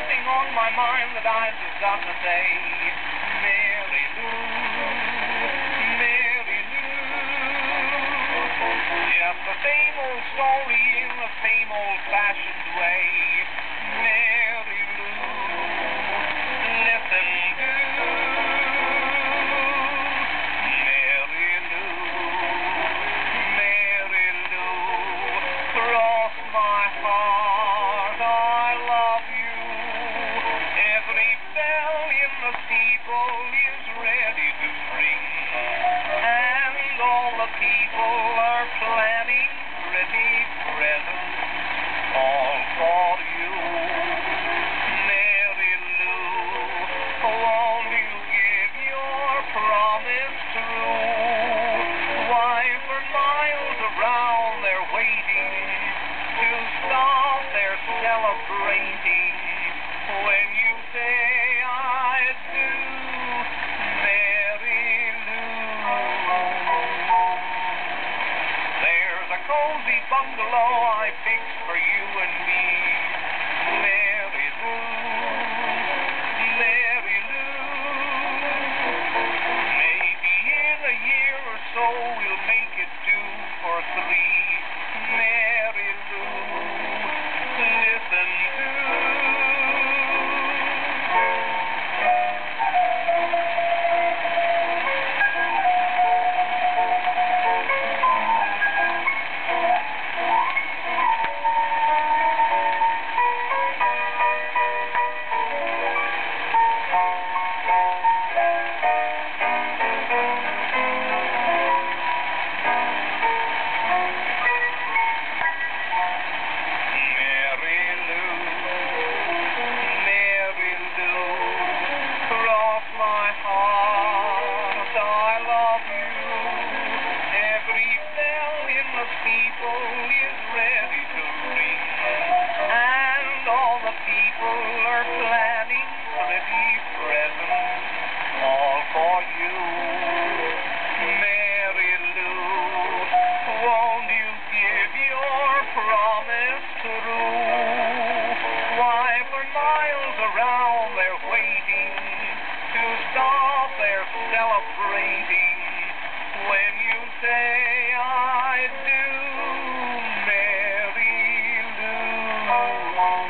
something on my mind that I've just got to say. Mary Lou, Mary Lou. Yes, the same old story in the same old-fashioned way. Mary Lou, listen to Mary Lou, Mary Lou. Cross my heart, I love you. Every bell in the steeple is ready to ring, and all the people are planning pretty presents, all for you. Mary Lou, won't you give your promise true? Why, for miles around they're waiting to stop their celebrating when you say I do, Mary Lou. There's a cozy bungalow I fixed for you and me, Mary Lou, Mary Lou. Maybe in a year or so we'll make it do for three, Mary Lou. Listen to celebrating when you say I do, Mary Lou.